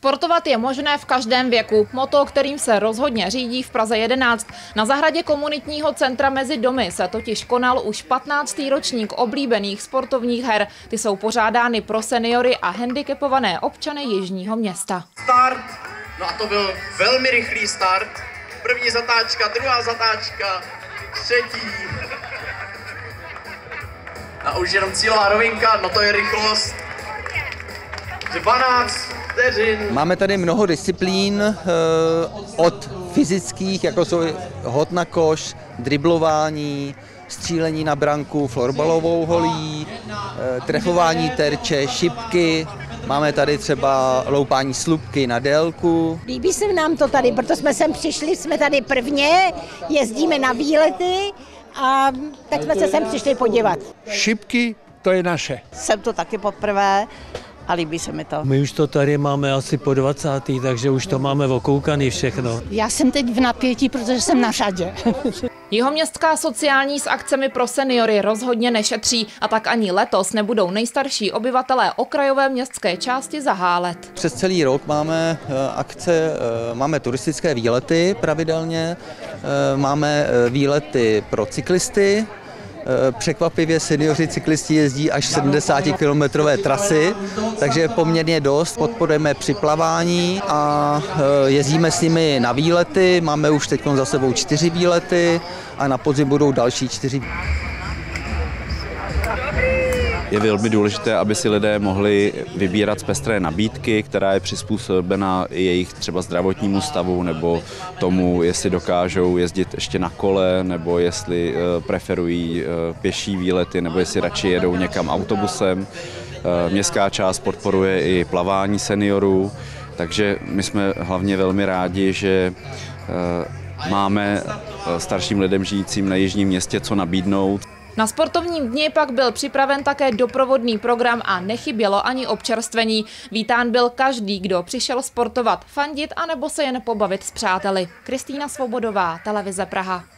Sportovat je možné v každém věku. Motto, kterým se rozhodně řídí v Praze 11. Na zahradě komunitního centra Mezi domy se totiž konal už 15. ročník oblíbených sportovních her. Ty jsou pořádány pro seniory a handicapované občany jižního města. Start, no a to byl velmi rychlý start. První zatáčka, druhá zatáčka, třetí. A už jenom cílová rovinka, no to je rychlost. 12 vteřin. Máme tady mnoho disciplín, od fyzických, jako jsou hod na koš, driblování, střílení na branku, florbalovou holí, trefování terče, šipky. Máme tady třeba loupání slupky na délku. Líbí se nám to tady, proto jsme sem přišli, jsme tady prvně, jezdíme na výlety a tak jsme se sem přišli podívat. Šipky, to je naše. Jsem to taky poprvé a líbí se mi to. My už to tady máme asi po 20. takže už to máme okoukaný všechno. Já jsem teď v napětí, protože jsem na řadě. Jihoměstská sociální s akcemi pro seniory rozhodně nešetří a tak ani letos nebudou nejstarší obyvatelé okrajové městské části zahálet. Přes celý rok máme akce, máme turistické výlety pravidelně, máme výlety pro cyklisty. Překvapivě seniori cyklisti jezdí až 70-kilometrové trasy, takže je poměrně dost. Podporujeme při plavání a jezdíme s nimi na výlety. Máme už teď za sebou 4 výlety a na podzim budou další 4. Je velmi důležité, aby si lidé mohli vybírat z pestré nabídky, která je přizpůsobena jejich třeba zdravotnímu stavu nebo tomu, jestli dokážou jezdit ještě na kole, nebo jestli preferují pěší výlety, nebo jestli radši jedou někam autobusem. Městská část podporuje i plavání seniorů, takže my jsme hlavně velmi rádi, že máme starším lidem žijícím na jižním městě co nabídnout. Na sportovním dni pak byl připraven také doprovodný program a nechybělo ani občerstvení. Vítán byl každý, kdo přišel sportovat, fandit anebo se jen pobavit s přáteli. Kristýna Svobodová, Televize Praha.